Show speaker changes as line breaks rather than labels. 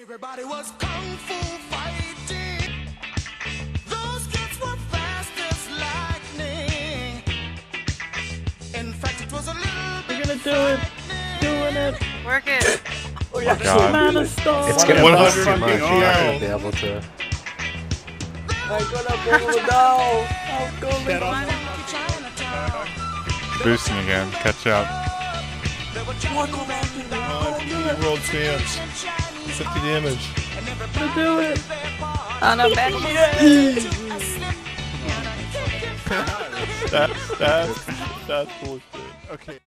Everybody was kung fu fighting. Those kids were fast as lightning. In fact, it was a little bit.
You're gonna do it. Doing it.
Work it.
Oh yeah. Mana Star.
It's gonna cost too much. You're not
Oh.
gonna be able to.
I'm gonna blow now. I'm going.
Boosting again. Catch up.
World champs. 50 damage.
I'm gonna do it.
Oh no, back.
That's bullshit. Okay.